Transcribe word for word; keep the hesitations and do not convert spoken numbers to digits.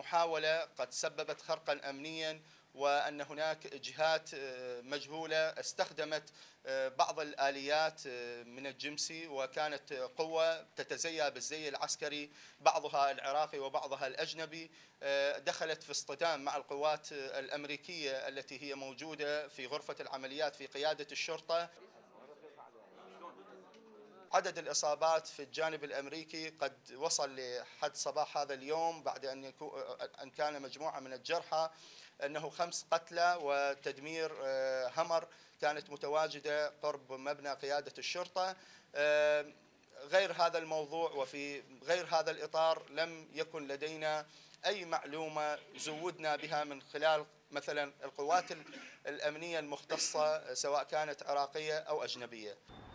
محاولة قد سببت خرقا أمنيا، وأن هناك جهات مجهولة استخدمت بعض الآليات من الجمسي، وكانت قوة تتزيى بالزي العسكري بعضها العراقي وبعضها الأجنبي، دخلت في اصطدام مع القوات الأمريكية التي هي موجودة في غرفة العمليات في قيادة الشرطة. عدد الإصابات في الجانب الأمريكي قد وصل لحد صباح هذا اليوم بعد أن أن كان مجموعة من الجرحى أنه خمس قتلى وتدمير همر كانت متواجدة قرب مبنى قيادة الشرطة. غير هذا الموضوع وفي غير هذا الإطار لم يكن لدينا أي معلومة زودنا بها من خلال مثلا القوات الأمنية المختصة سواء كانت عراقية أو أجنبية.